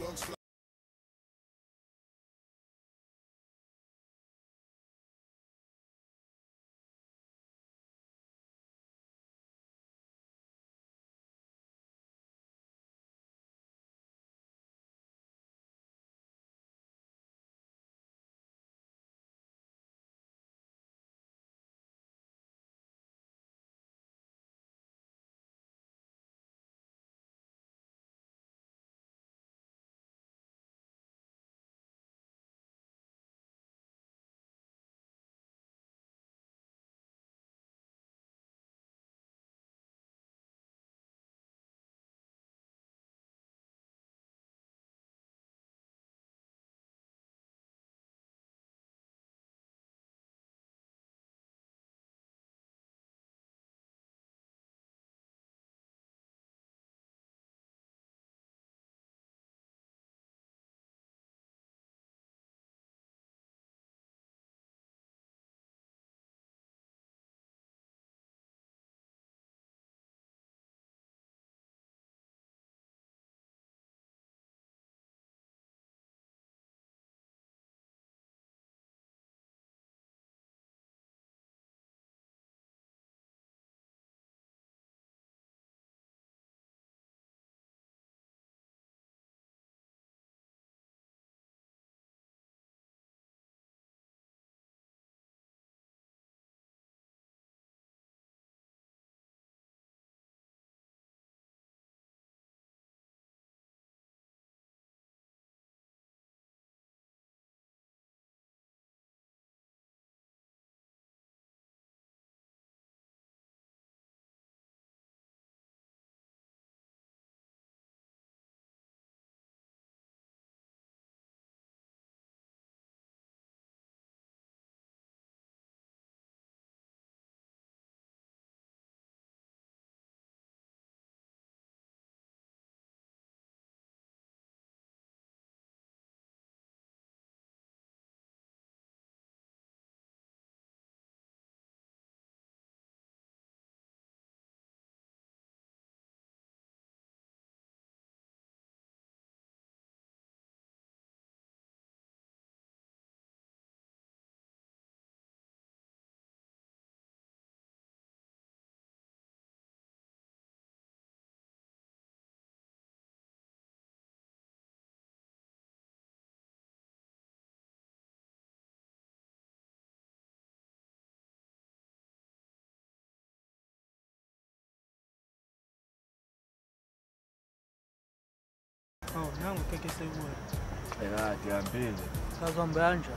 Oh, nangu keke sebuwe. Ya, diambile. Kazombe anja.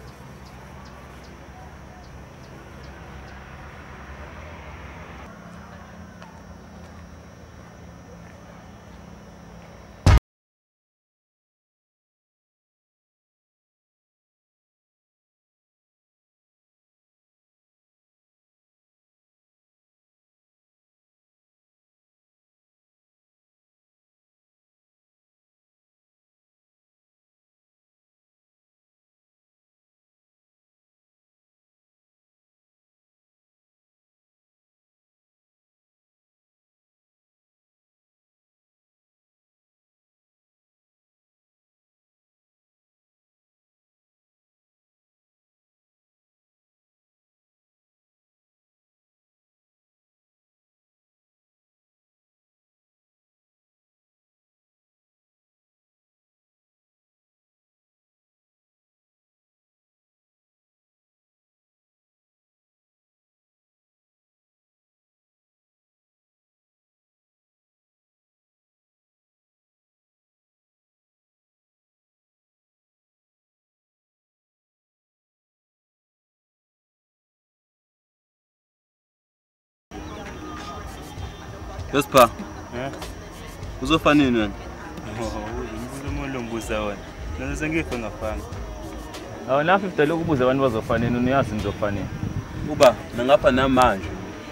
Yospa. Uzofana nini wena? Ngizomlombuza wena. Nazo sengifo ngafanga. Awu na 50 lokubuza abantu bazofana nini uyazi nizofana nini? Uba nangapha namanje.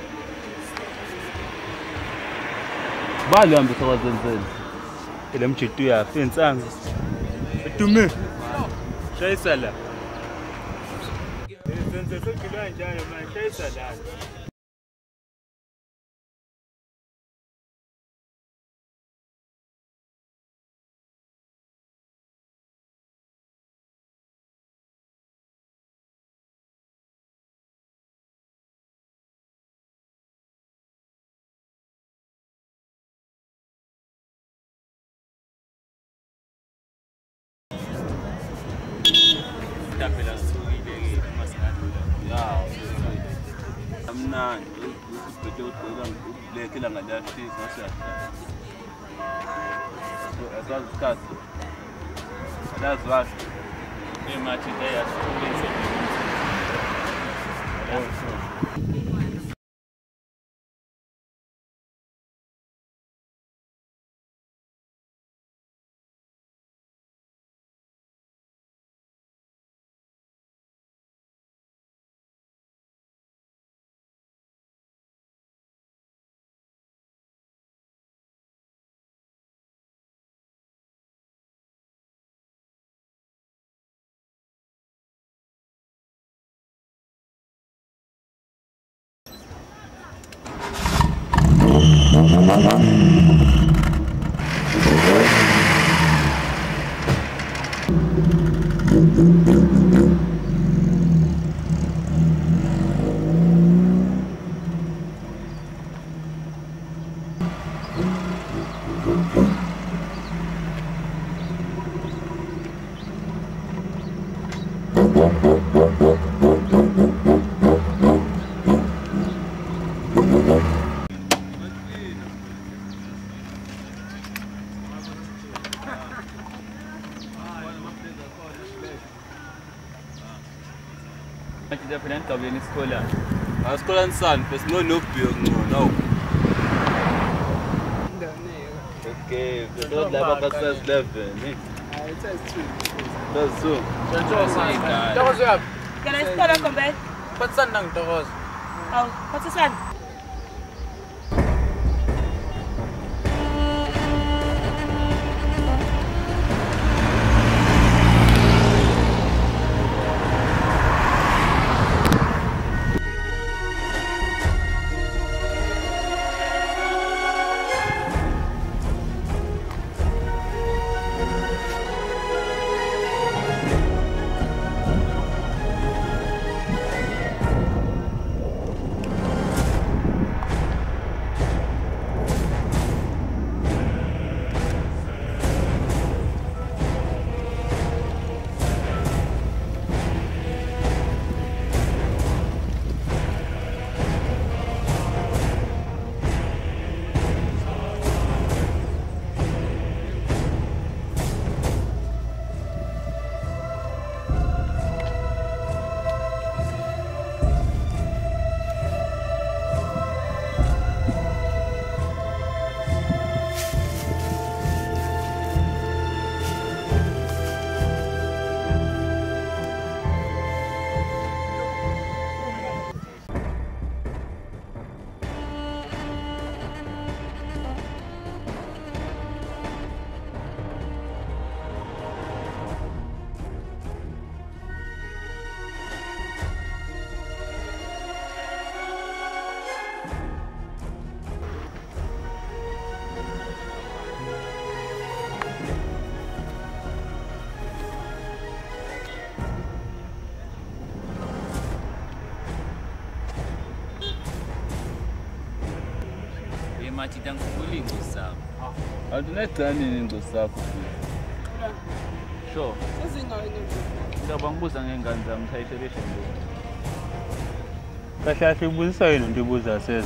Bali hambisa kwazenzeni. Ile mjitu yafi insanga. Udume. Shayisa la. Senze sokilwa njalo manje shayisa la. phela sithukile-ke uma singadlula. Ya, amnandi usibheke ugqoka ublack ilanga liyashisa ngasiyahlala. Asazi isikhathi. Alazi washo. Imathi le yasithulise. Different kabin iskola. Asikolani sani, besinonobhiyo kungcono. Okay, beso laba ka-size 11. Hayi, it's 2. That's so. Ntokozo yaphi? Kana isikolo kombe? Phathisa nangitokozo. Awu, phathisana. Imathi tangikhumbuli ngosakho. Awutunecani ingozi sakho. Sure. Ngiyabanga ukubuza ngengane zami titration lo. Kahle kahle ubuzisa yini into ibuza seza?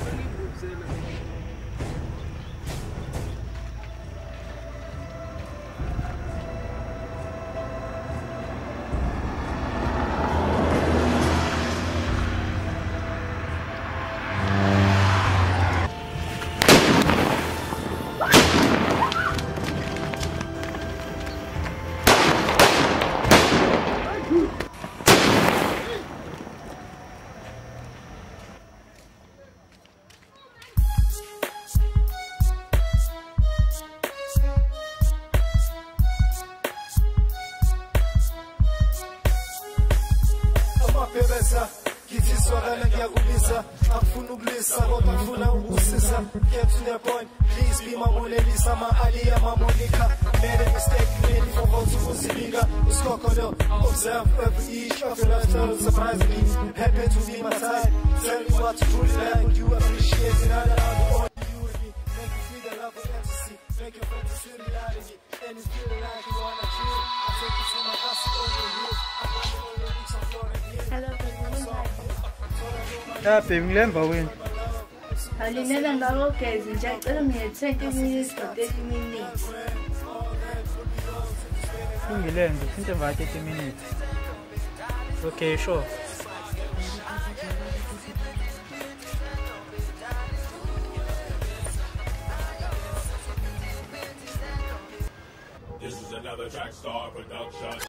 Bebesa, kithi swakala ngiyakubisa akufuna ukulisa kodwa ngifuna ukusisa get to the point please be mamulelisa ma-aliya mamonica made a mistake made forgot ukusibika usikokolo observe every each of your lifestyle surprisingly happy to be my type tell me what you truly like you appreciate it all around you and me make you feel the love of ecstasy make your friends feel reality and it's feeling like you wanna chill I take you to my castle over the hills Ya baby ngilemba wena. Alinela ngakogeza nje acela mina 20 minutes or 30 minutes. Ungilembe into va 30 minutes. Okay, sure. This is another Trackstar production.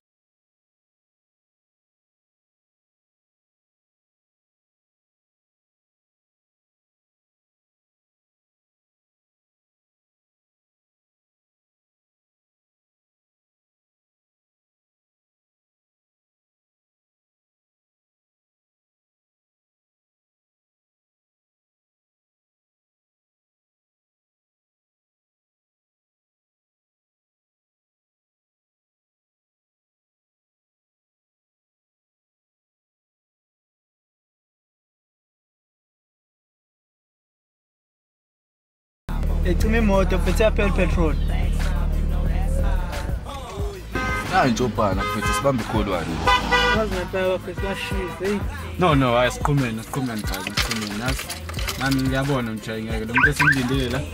Ecime imoto phethe yaphela petrol. Hayi njobana mfethu sibambe ikholwane. Wazi ngempela bafethu bashise. No, asiqhumene phakathi siqhumene nazi. Nami ngiyabona nje ngeke lo muntu esingilindele la.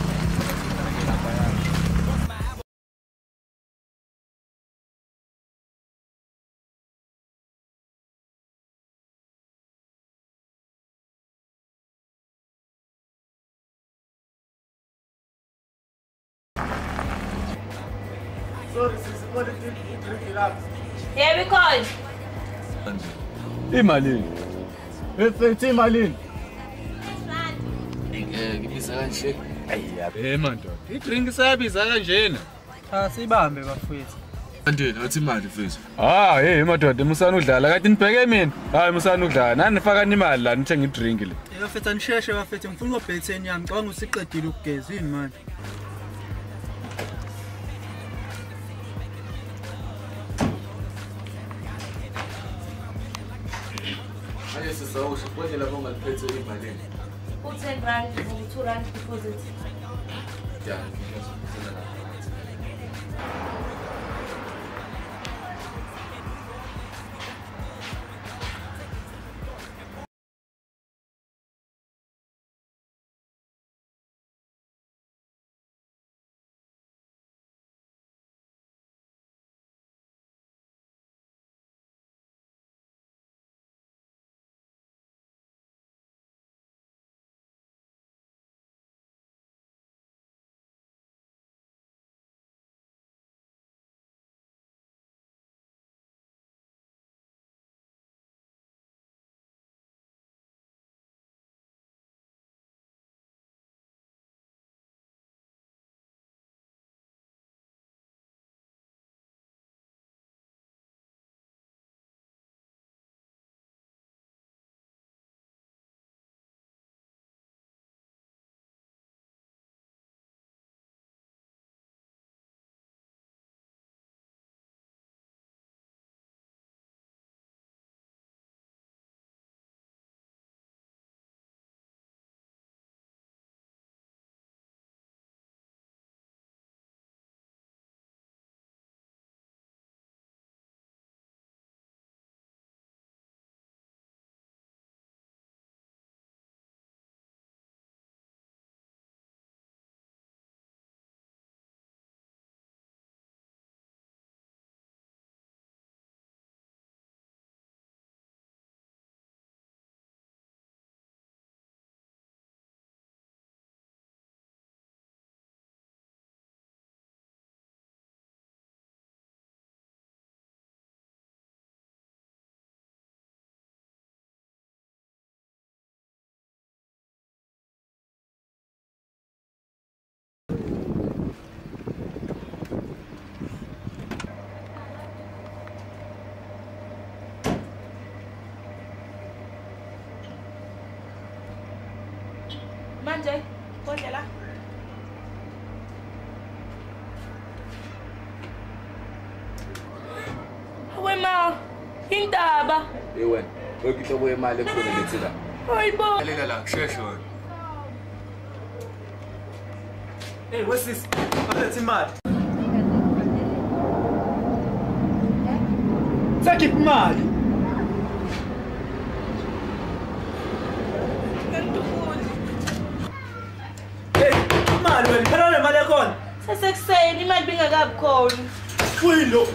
Yeah, because Imalini. Efethi imalini. Ngibisa kanje. Ayiyabe mandoda. I-drink sayabiza kanjena. Cha sibambe bafethu. Andeni athi imali mfethu. Hey madoda musana udlala kade nibheke mina. Hayi musana udlala. Nani nifaka imali la nithenga i-drink le. Bafethu anisheshe bafethu ngifuna ukubhetheni yami ngicabanga usiqedile ukugeza yini manje. Manje sisawusho konke lapho ngaliphethe imali. u10 rand for 2 rand deposit. Ya. Manje, konke la. Wema, indaba. Wena, uyihlobo yemali ekhona lethi la. Hayibo. Lalela la, kusheshe wena. Hey, what's this? Bafethu imali. Sakiphi imali? sekuseni imali bingakabi khona. Kuyilo.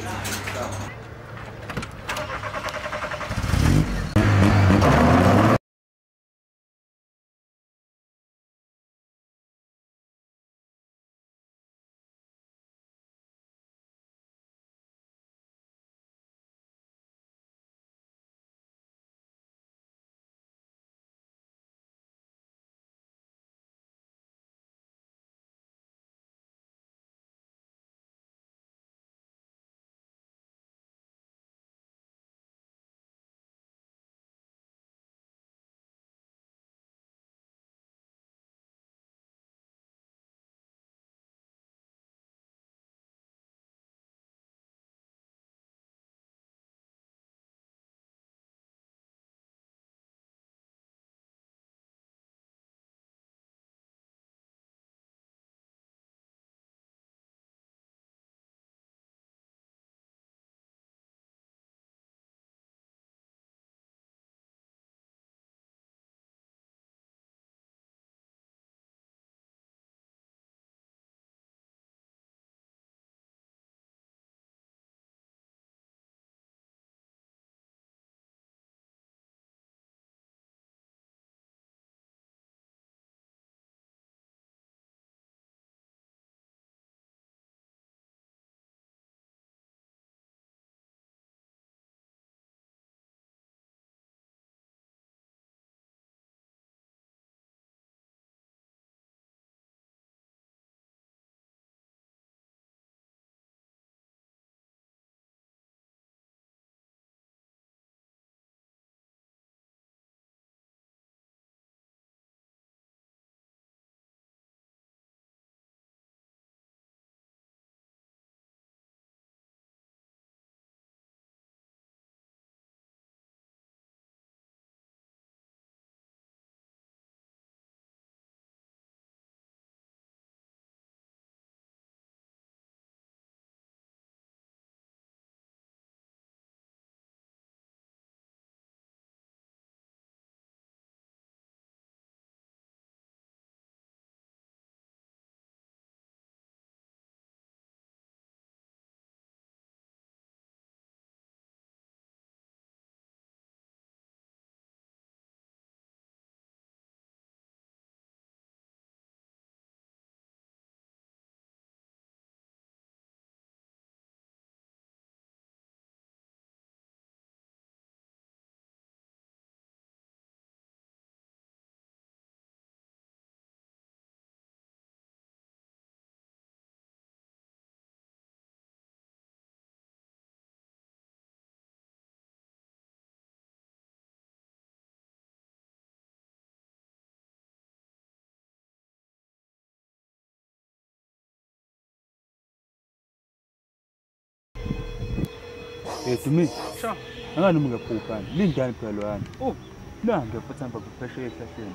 Tumi. Sure. Angani mungephuphani. Lingani phela loyana. Oh, La ngiyaphatha ngapha kupheshe ehlahleni.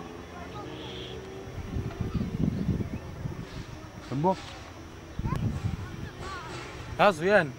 Yabo. yazi uyani?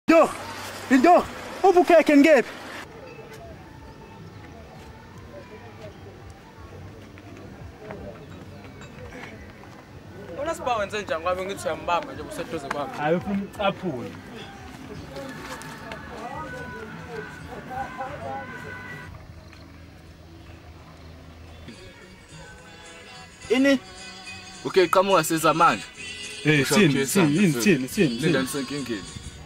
Lindo, ubukhekhe ngekephi? Siba wenze njani ngoba ngithi uyambamba nje kuseduze kwakhe. Hayi ufuna ucaphule. Ini? Okay, qamuka siza manje. Sini. Linda nisenkingeni.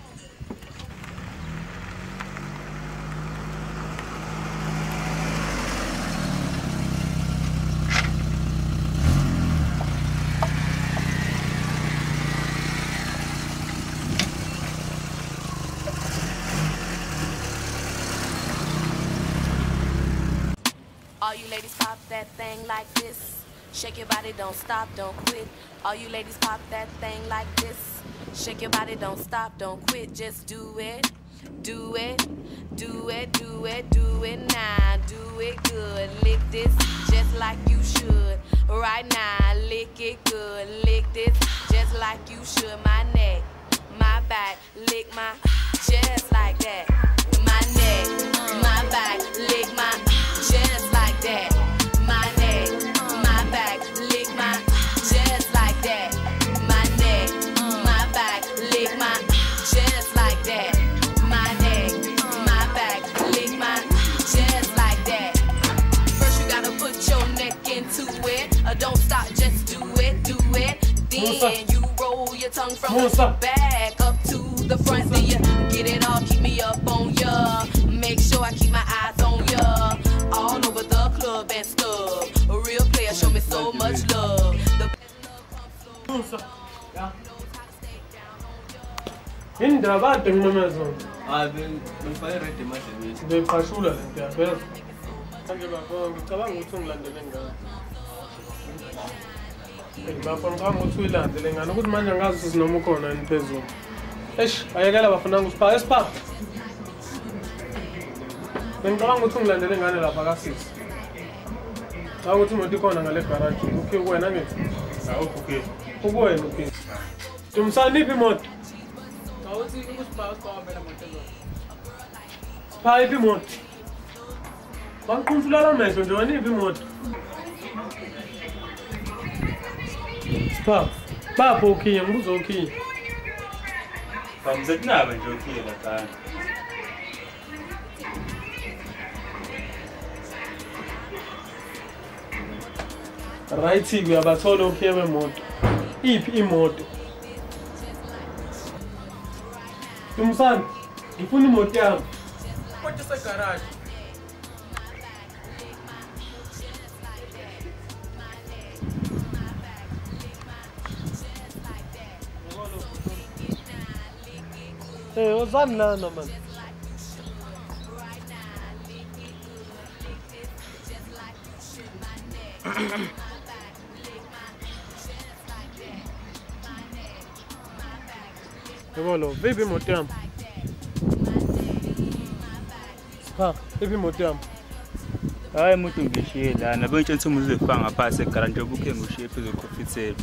All you ladies pop that thing like this. Shake your body, don't stop, don't quit. All you ladies pop that thing like this. Shake your body, don't stop, don't quit. Just do it, do it, do it, do it, do it now. Do it good, lick this just like you should. Right now, lick it good, lick this just like you should. My neck, my back, lick my just like that. My neck, my back, lick my just like that. My neck, my back, lick my just like that. My neck, my back, lick my just like that. My neck, my back, lick my just like that. First you gotta put your neck into it. Don't stop, just do it, do it. Then you roll your tongue from the back up to the front. Then you get it all, keep me up on ya. Make sure I keep my eyes on ya. All over the club and stuff. A real player show me so much love. Indaba tengimemezo. Ngifake ready manje. Befashula lento yaphela. Manje baba ngicabanga ukuthi ungilandele ngani. Ngibafuna ukuthi uyilandele ngani ukuthi manje ngazi sinoma ukhona yini phezulu. Ayekela bafuna ngusipha esipha. Ngicabanga ukuthi ungilandele ngane lapha kasisi. Cha ukuthi imoto ikhona ngale garage. Okay wena ngithi. Hawu okay. Ukuwena okay. Tumsani iphi imoto? Awuthi ukusipha phela moto lo. Sipha iphi imoto? Bangikhumfulala amehlo nje wena iphi imoto? Sipha. Bapho ukhiye ngibuza ukhiye. Bamze kunaba nje ukhiye laphana. Right kuyabathola ukhiye wemoto. Iphi imoto? Tumsani, ngifuna imoto yami. Kodwa segarage. Ozani lana man. Yabona, vipi imoto yami? Ha, vipi imoto yami? Hayi umuntu ngishiye lana bonke nthi umuzi efanga ngaphansi egarage obukhe ngushiye phezulu kofitsela.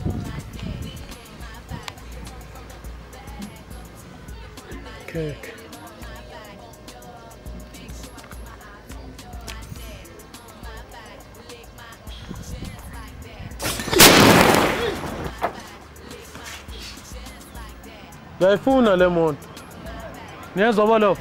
Okay. Ngiyayifuna le moto. Niyezwa bolo.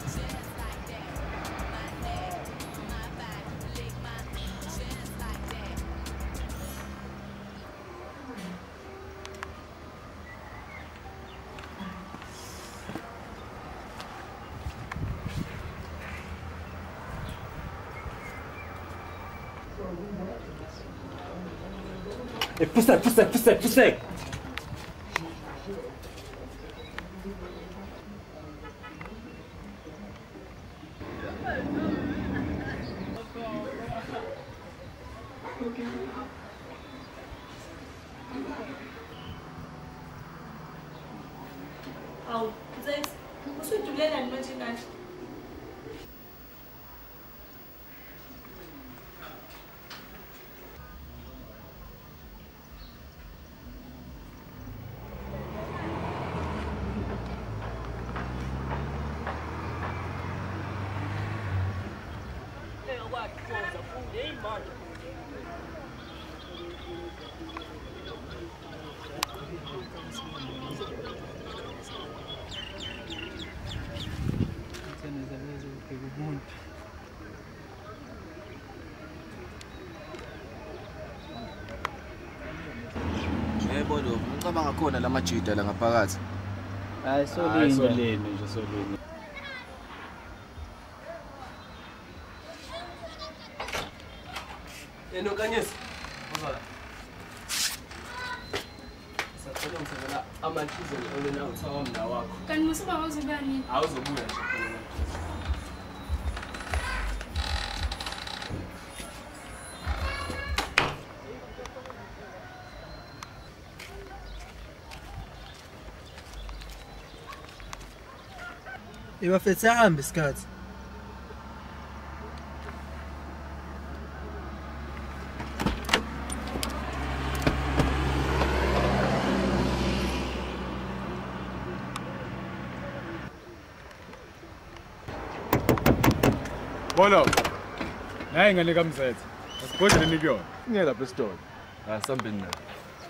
Pusek. Awu, Zet, usudulela manje kahle. Yebo lo, ngicabanga khona lamajida la ngaphakathi. Hayi Solini nje solini. Eno kanyesi. Uzala. Sacela ngisebela amathize olena uthawa mna wakho. Kanti musuba wazobuya nini? Awuzobuya nje. Ibafethe ahambe isikhathi. Bolo. Nayi ngane kaMzethe. Asibhodle nikuyona. Ngeke lapha esitolo. Asambeni nayo.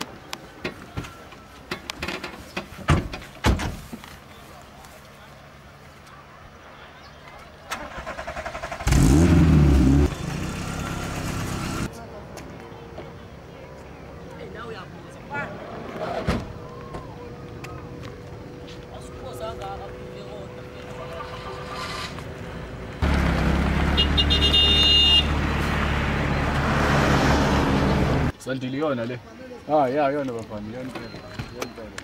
Sandile yona le. Ya yona bafana yona.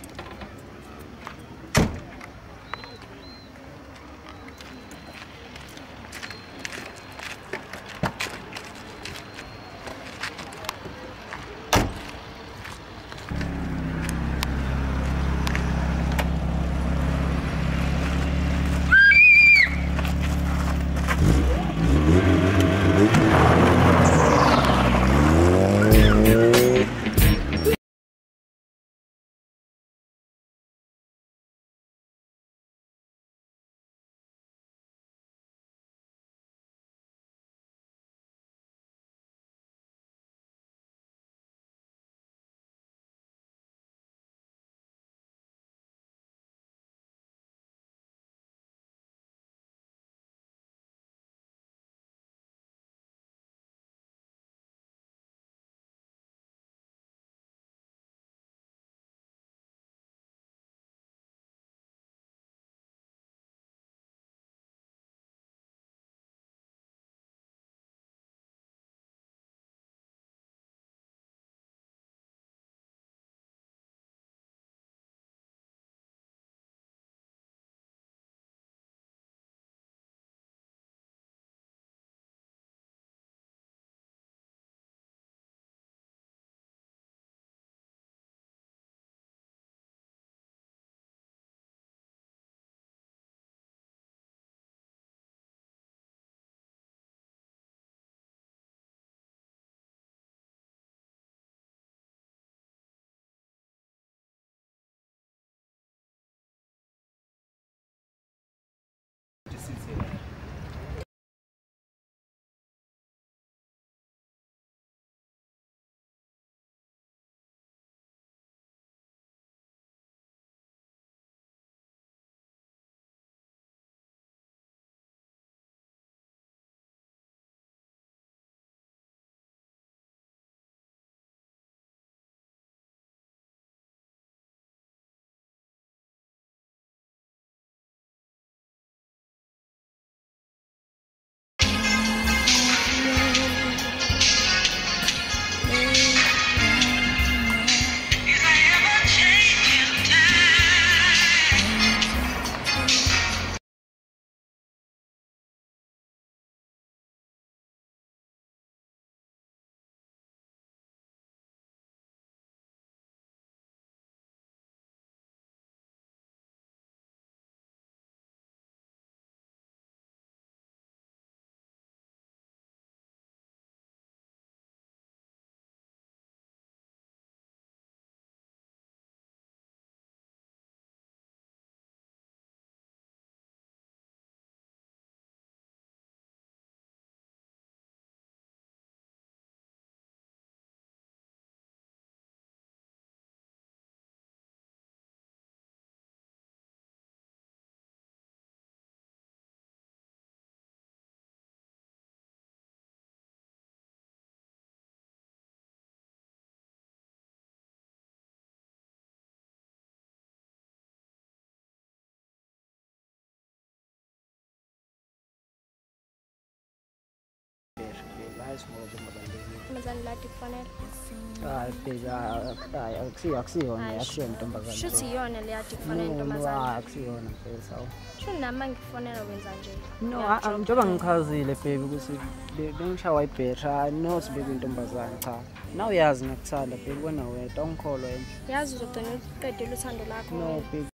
hayi singoba mabalekile. Mzansi lati kufanele. Hayi phela hayi akusiyona intombazane. Shuthi iyona le yati kufanele intombazane. No, akusiyona phela sawo. Shuthi nama ngifonela wenza nje. No, njengoba ngichazile baby ukuthi bengishawa ibhetha no sibeke intombazane cha. Now uyazi ngakuthanda baby wena wedwa ungikholwa yena. Yazi uzogcina uqedela uthando lakho. No baby.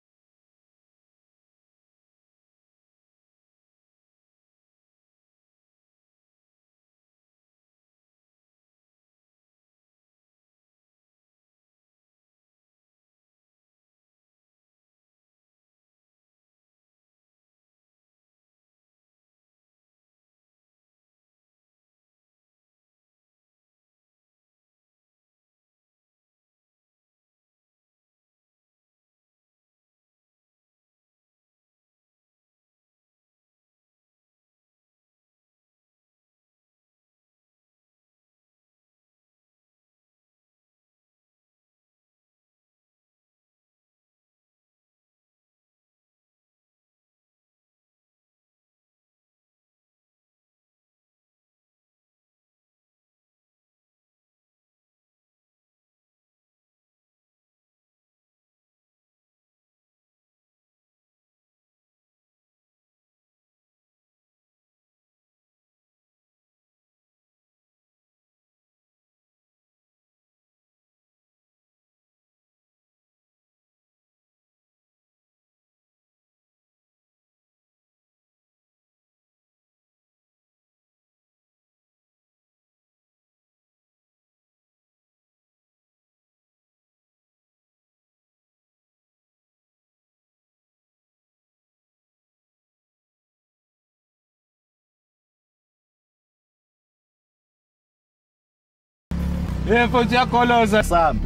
Mfowethu yakoloza sambi.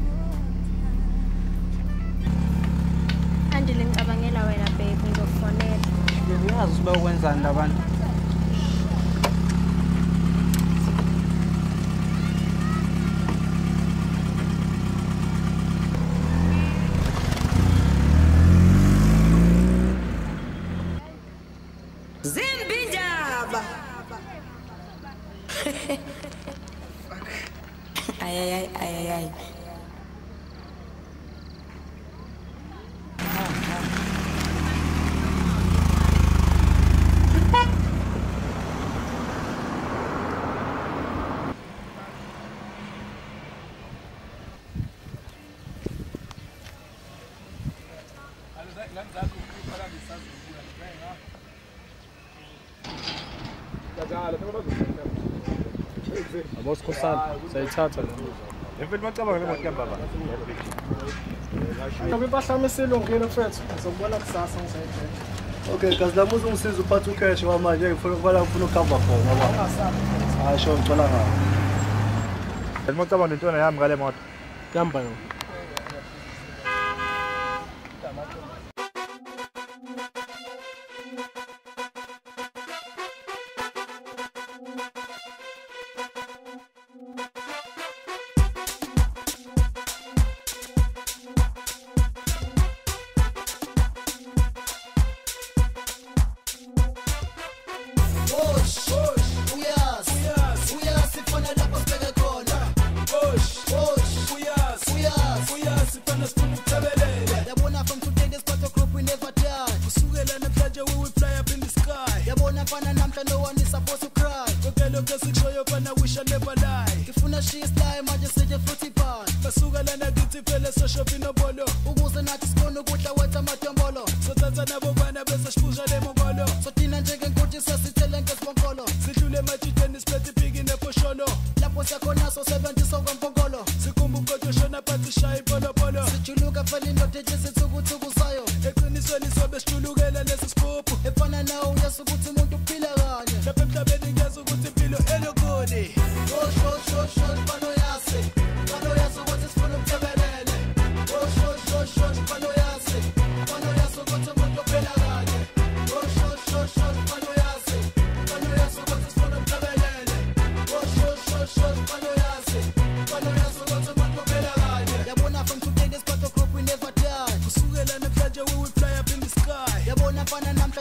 Andile ngicabangela wena babe ngizokufonela. Ngiyazi uba ukwenzani labantu. Zimbindaba. Ay. Aboskosana sayithatha le. Mfethu macabanga le moto baba. Ngoba bahlame selongile mfethu. Ngizokubona kusasa ngisayibheka. Okay, kazi la muzi ungisiza uphatha ucash manje ngifuna ucover for ngoba. Hayi sho ngicela ngawo. Ngicabanga intwana yami ngale moto. Hamba yona.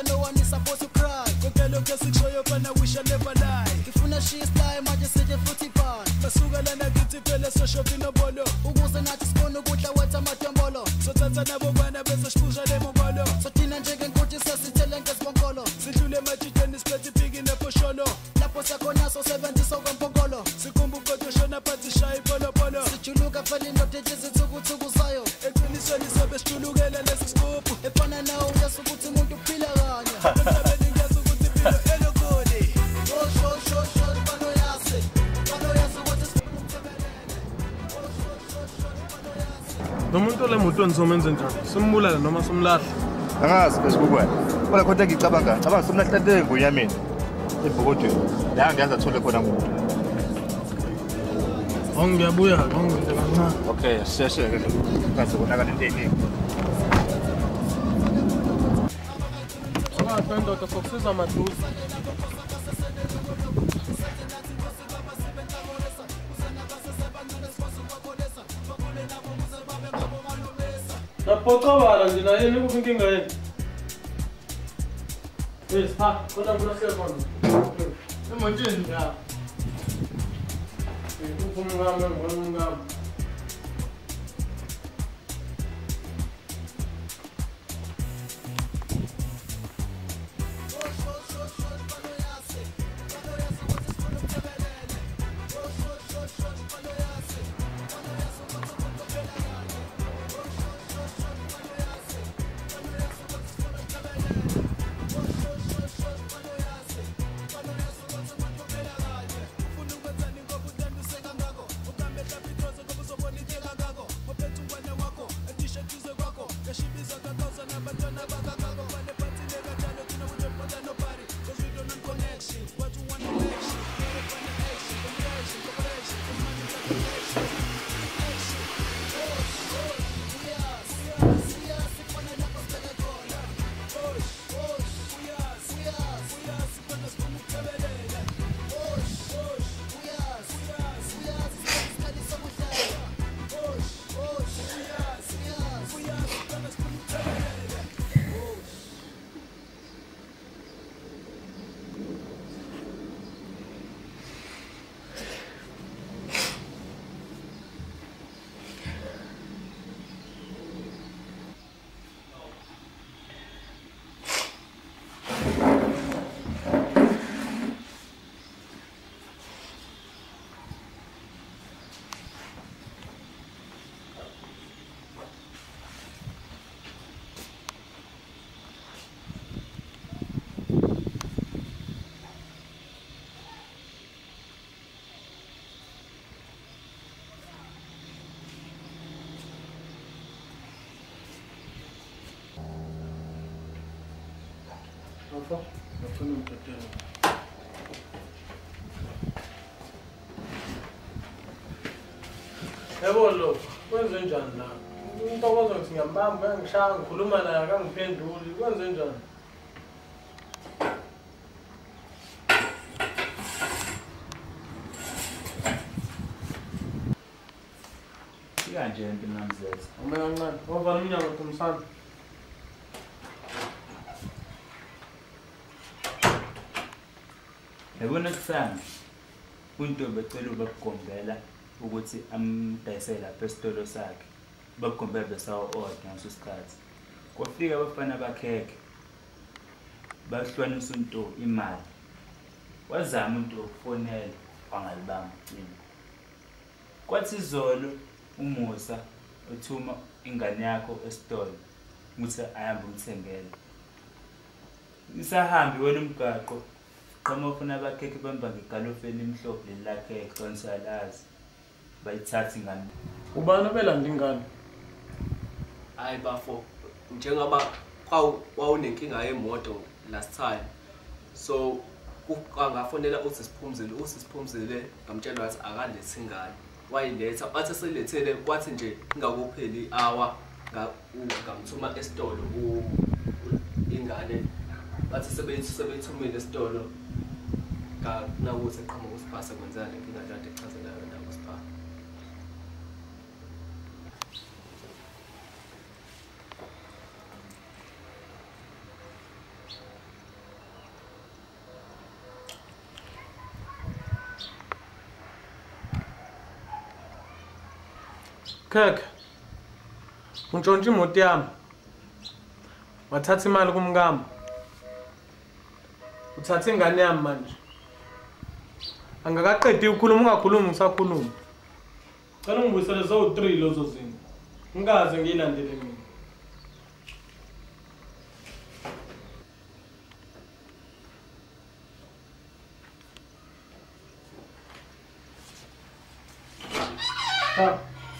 Nigga, no one is supposed to cry. Go tell your kids show you and I wish I never lie. If you not she's time, I just say the footy pan. Masuga lana giti pele so shopping no bolo. Uguze nathi sikona ukudla wethu amadombolo. So thatha nabo bana bese sipusha le mongolo. So thina njenge nkothi sasithele ngesibongolo. Sidlule majiteni siphethe piki neposholo. Lapho sakhona so sebenzisa kwempongolo. Sikhumba ukodwa shona phansi shaya ipolo polo. Sijuluka fela indoda ethethe zayo. Eqinisweni sobe sijulukele lesi scoop. Efana nawo uyasukuthi umuntu uphila kanye. Emhlabeni ngiyasukuthi impilo elokole. Sho banoyase. Banoyase ukuthi Nomuntu lemoto nizomenza njani? Simbulala noma simlahla? Angazi besibukweni. Kodwa khona ngicabanga, cabanga simlahlele ngunyameni. Ebhokodweni. La ngiyaza thole khona umuntu. Ngiyabuya, ngizwe kancane. Okay, sheshe ke. Kaze konakala into eningi. Ndoda sokusiza maduze. Napokobala ndina yini kufinkinga yini? Yes, ha, kona kunahle khona. Emotweni la. Ngumngame ngumngame. Yebo lo, kwenze njani la? Umuntu okwazi ukuthi ngiyambamba ngishaya ngikhuluma naye akangiphenduli, kwenze njani? Kanje empini namzeza. Uma kancane, ngoba umnyango uthumsana. Yabona kusana uNto becela ukugombela ukuthi amdayisele lapha esitolo sakhe. Bakugombela besawo order ngaso isikhathi. Kwafika abafana bakheke. Bahlwanisa uNto imali. Wazama uNto ukufonela wangalibamba yini. Kwathi izolo uMusa uthuma ingane yakho esitolo ukuthi ahambe umthengele. Isahambi wena umgaqo qhamuka ufuna abakheke bamba ngegalofeni imhlophe lelakhe consalazi bayithatha ingane. Ubani obelanda ingane? Hayi bafo, njengoba wawunenkinga yemoto last time. So angafonela uSisiphumzile ngamtshela ukuthi akalethe ingane. Wayiletha wathi selethele kwathi nje ingakupheli hour ngamthuma esitolo ingane. Bathi sebeyithumile esitolo nakuthi eqhamuka uSipha kwenzana lenkinga kade echazelayo nawo uSipha. Khekhe. Untshontshe imoto yami. Wathatha imali kumkami. Uthatha ingane yami manje. Angakaqedi ukukhuluma ungakhulumi ngisakhuluma. Cela ungibuyisele zo3 lozo zinto. Ngikaze ngilandele mina. Ha.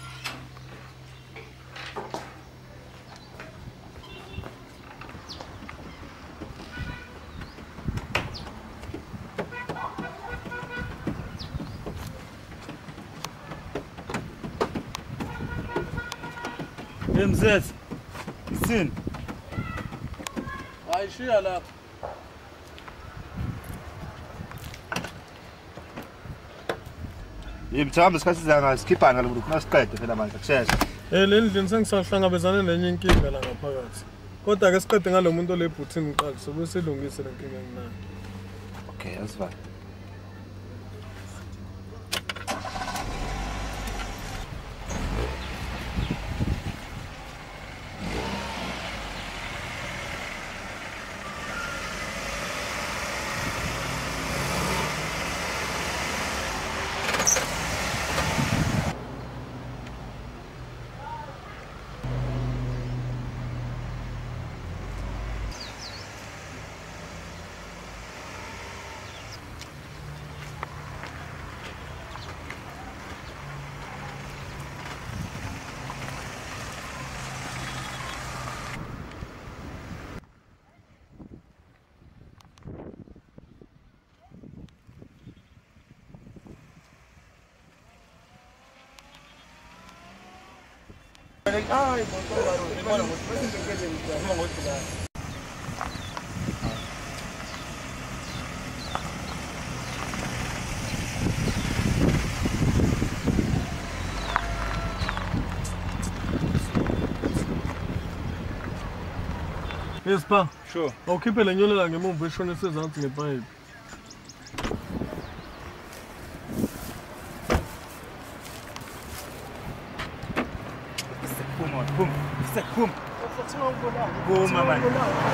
Mzet. Sin. Ayishiya lapha. Yimthamba sikhathizana sikhiphana ngalo ukuthi masiqede phela manje kusheshe. Lendlini sengisahlangabezana nenye inkinga la ngaphakathi. Kodwa ke siqede ngalomuntu olebhuthini uqala sobe silungise lenkinga enginayo. Okay, that's fine. Ay, Yes, pa. Sure. Awukhiphe le nyoni la ngemumva ishone esezansi ngepayipi. Goma man.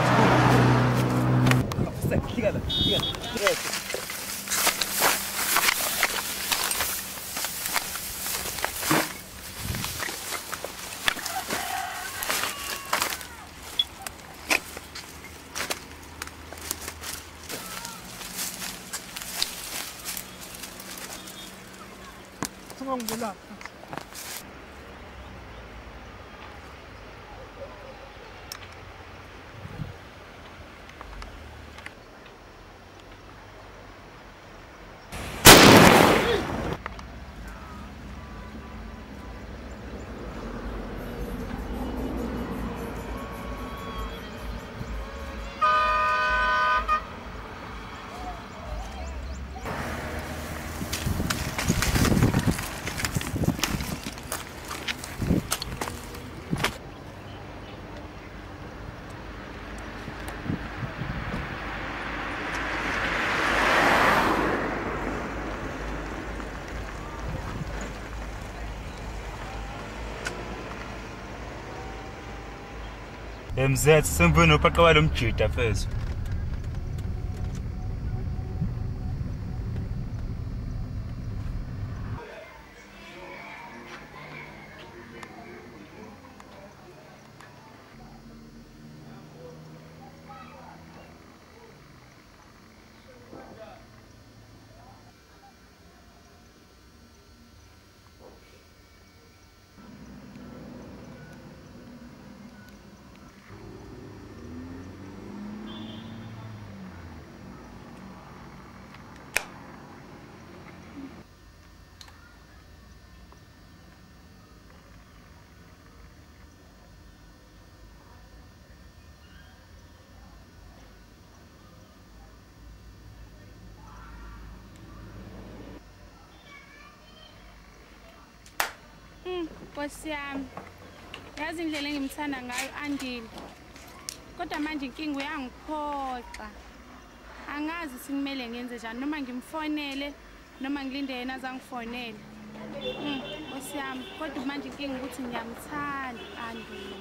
MZ semveni uphaqa walo mjida fezo. Nkosi yami, yazi indlela engimthanda ngayo andile. Kodwa manje inkinga uyangiphoxa. Angazi simele ngenze njani noma ngimfonele noma ngilinde yena azangifonele. Nkosi yami, kodwa manje inkinga ukuthi ngiyamthanda Andile.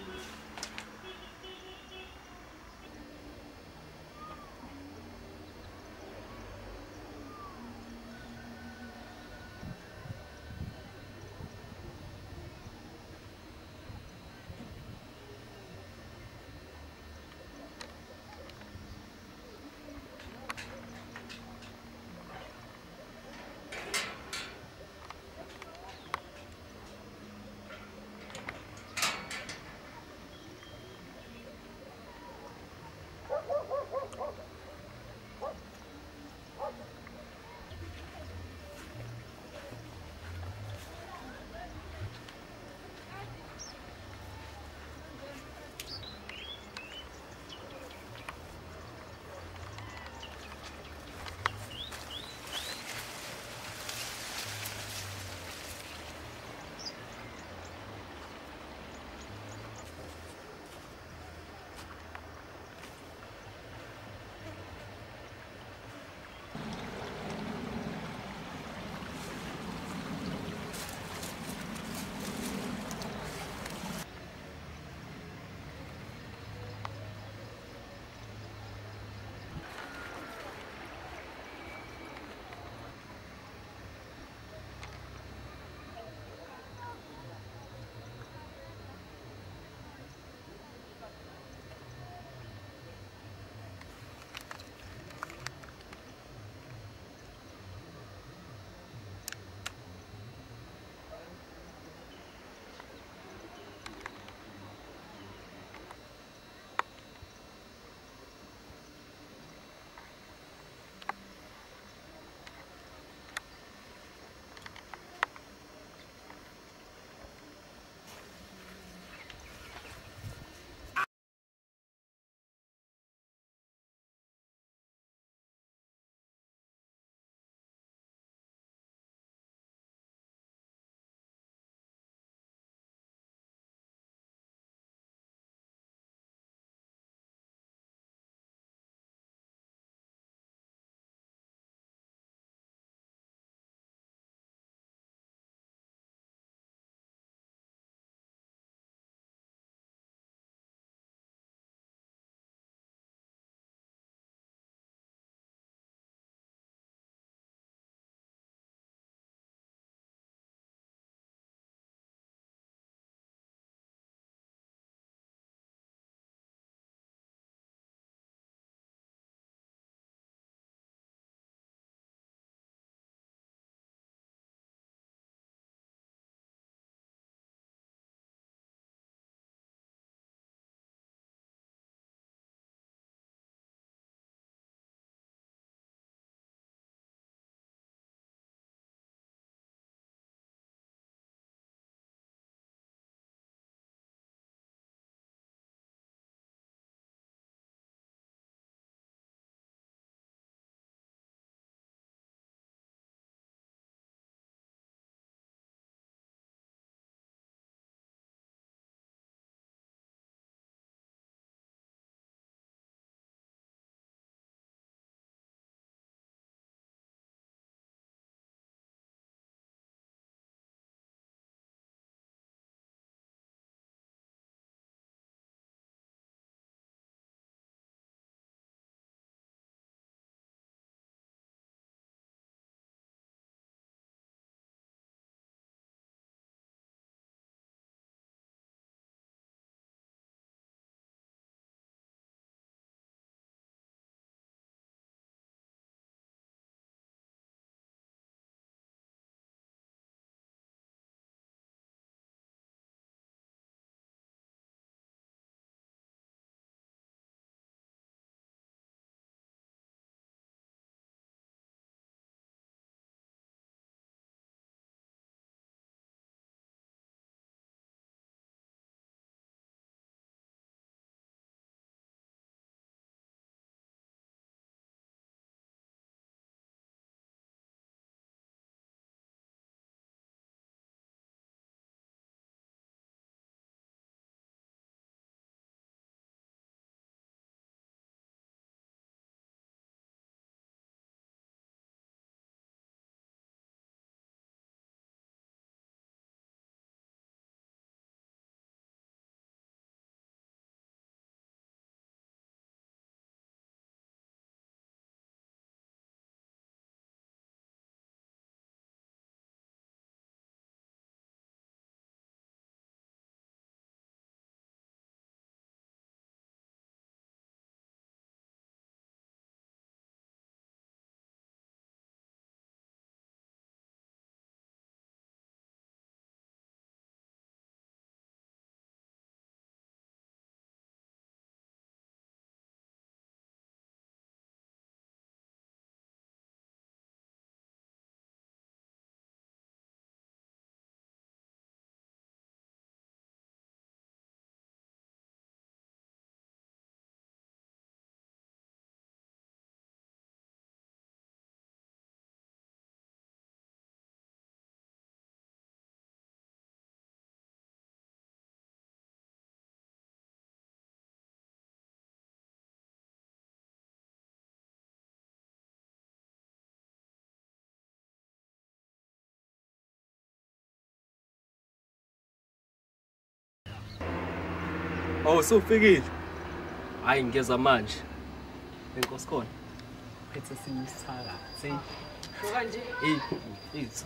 Oh, ufikile. Hayi ngeza manje. Enkosi khona. Phethe simisaka. Say. Shoka nje. It's.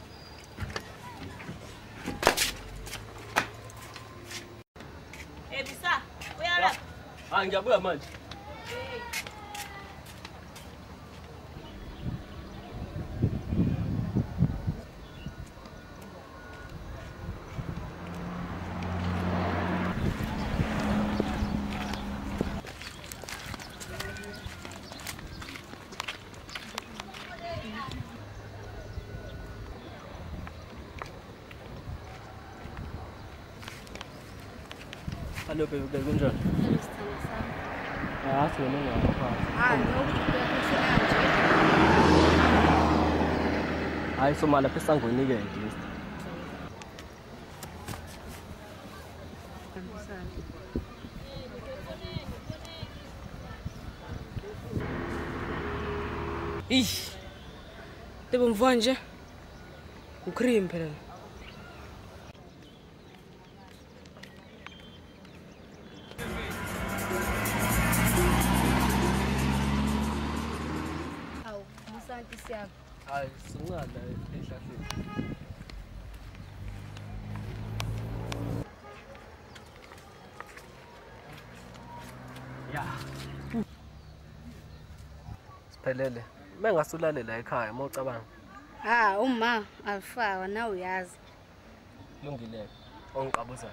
Bisa, uyala. Ah, ngiyabuya manje. Halo baby, kunjani? Ah, sona ngapha. Hayi so mala pesa ngonike nje. Tebo mvua nje. Ukrim phela. Hayi singala ehlahleni. Ya. Siphelele. Mengasulale la ekhaya mawucabanga. Uma alifakwa na uyazi. Lungile. Ongiqabuza.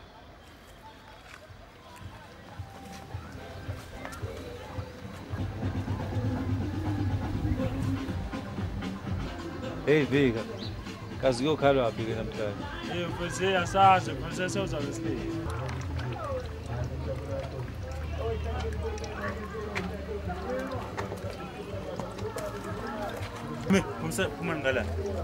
Hey Vika, kazi yokhala waphi namhlanje? Mfethu asazi, mfethu sewuzabe sifike. Phuma ngala.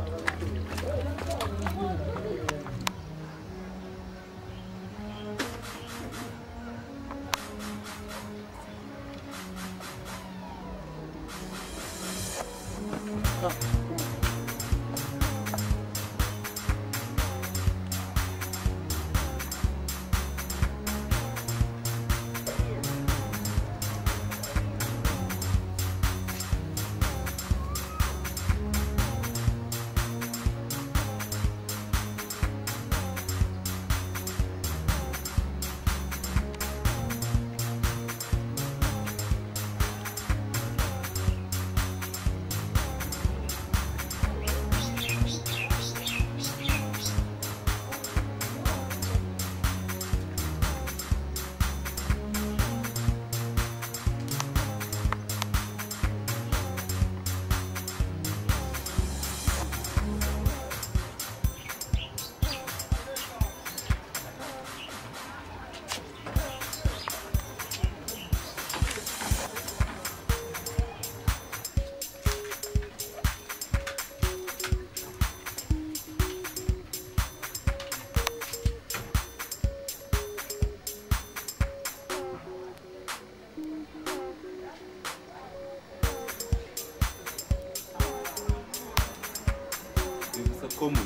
Como?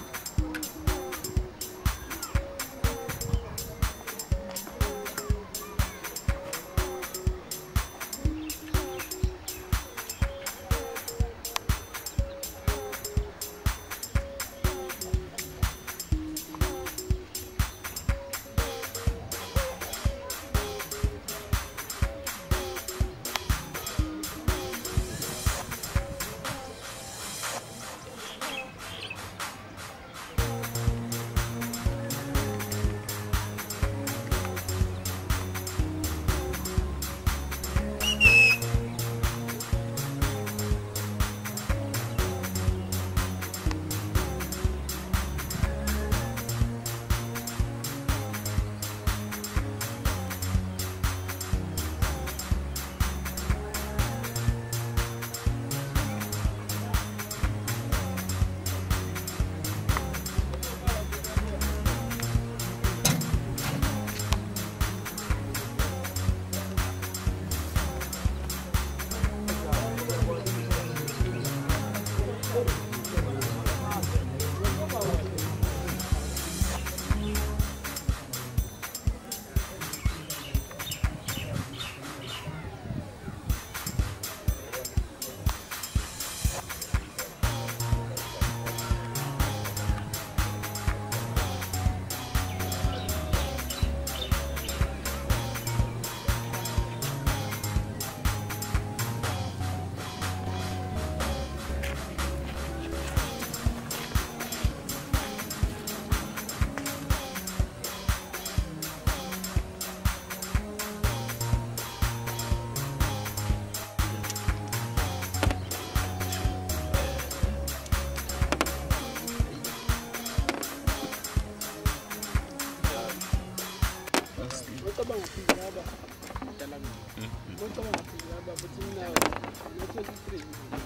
23.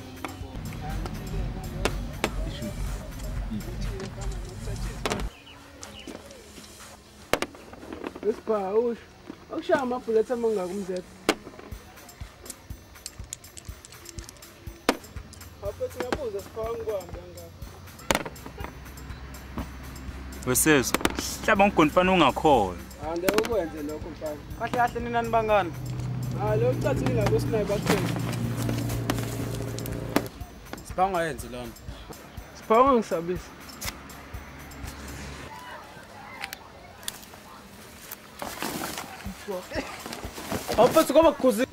Lesiphawu akushaya amabhuletha amangaka umzethe. Aphethe ngabuza siphawu ngikwambi angaka. Wesezwe, hlaba ngigondifana ungakhola. Ande ukwenze lokho mfana. Kahle kahle nina nibangani? Lo cathi ngingako sinayi bakutheni. Siphawu ngayenzi lona. Siphawu ngisabisa. Awuphethe kwaba kuguzi.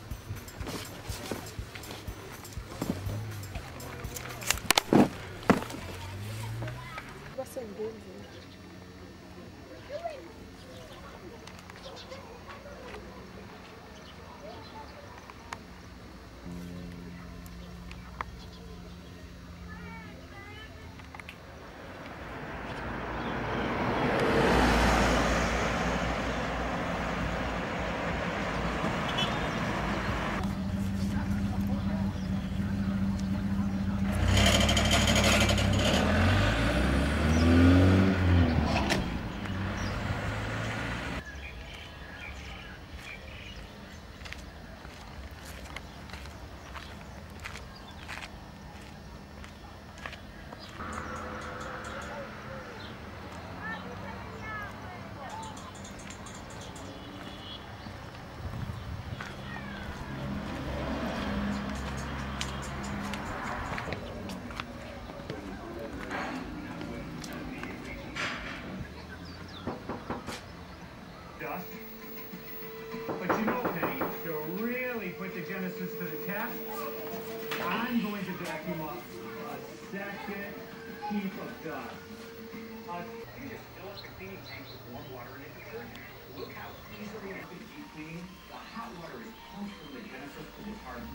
But you know, Penny, to really put the Genesis to the test, I'm going to vacuum up a second heap of dust. You just fill up the cleaning tank with warm water and detergent. Look how easily and deep cleaning the hot water is pumped from the Genesis to this hard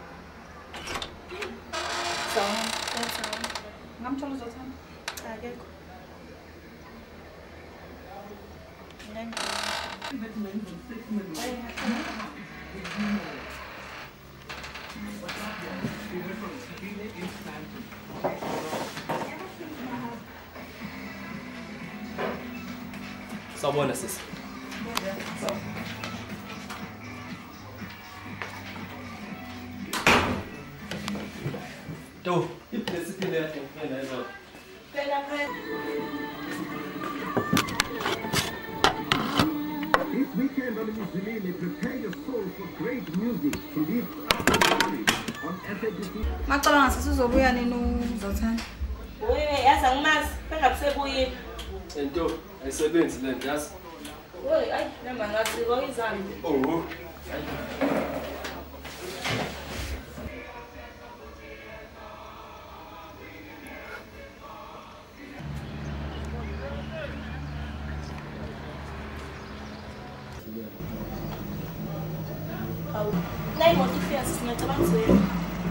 ngamthola uzothanda akekho Sawubona sisi. Do, iplesi phile yakhe ngifuna izolo. Phela phela. This weekend on Mzilili, prepare your soul for great music to live after marriage on SABC. Macabanga sisizobuya nini uzothanda? Wewe yazi angimazi, bengabusebuye. Ento, ayisebenzi le nto yazi. Wewe ayi noma ngathi koyizami. Oh. Hawu, la imoto ifika singacabanga zweni.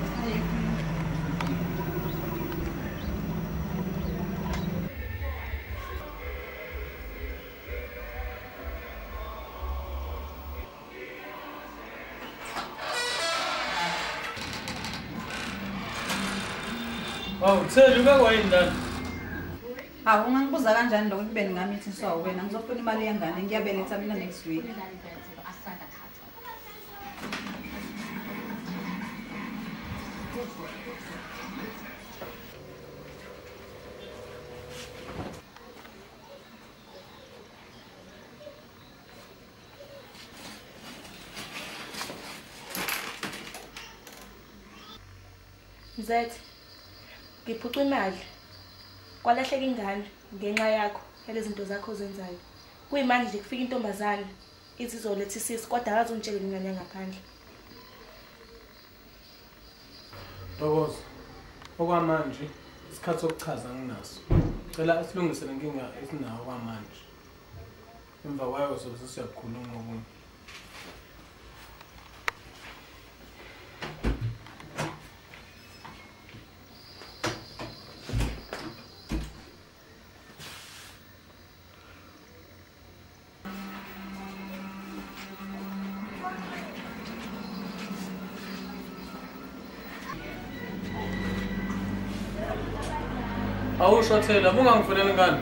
Hawu, Theli ubekwayini lana? Hawu ungangibuza kanjani lokho kube ngamithi so wena ngizofuna imali yengane ngiyabeletha mina next week. Mzethe, ngiphuca imali. Kwalahleka ingane ngenxa yakho yale zinto zakho ozenzayo. Kuyimanje nje kufika intombazane ithi izoletha isisi kodwa akazongitshela ingane yangaphandle. Ntokozo. Okwamanje isikhathi sokuchaza nginaso. Cela silungise le nkinga esinayo kwamanje. Emva kwayo sobe siyakhuluma okunye. Awusho Thela, bungangifonela ngani?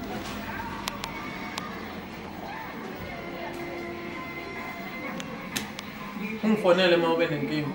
Ungifonele uma ube nenkinga.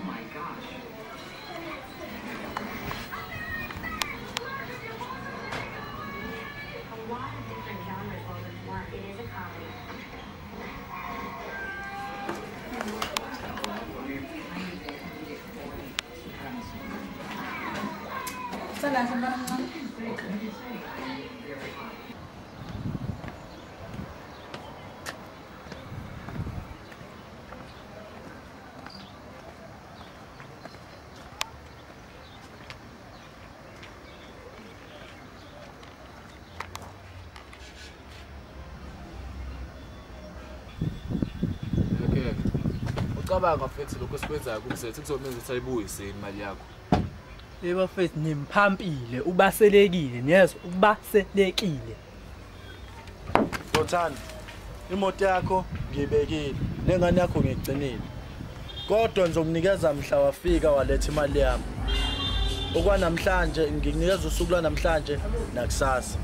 Ucabanga mfethu lokho sikwenzayo kumsethi kuzomenza ukuthi ayibuyise imali yakho. Yebo mfethu nimphampile, ubaselekile, niyezwa ubaselekile. Dothanda, imoto yakho ngibekile, nengane yakho ngigcinile. Kodwa ngizokunikeza mhla wafika waletha imali yami. Okwanamhlanje ngikunikeza usuku lwanamhlanje nakusasa.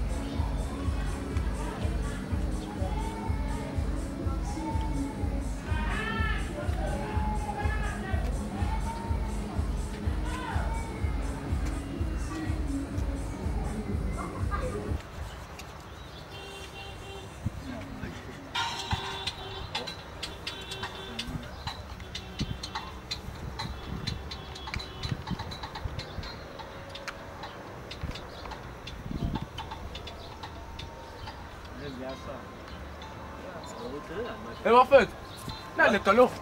Hey bafethu, nale kalo.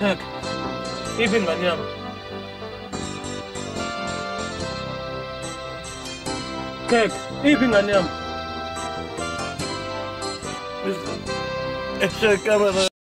Kek, iphi ingane yami? Kek, iphi ingane yami? Camera.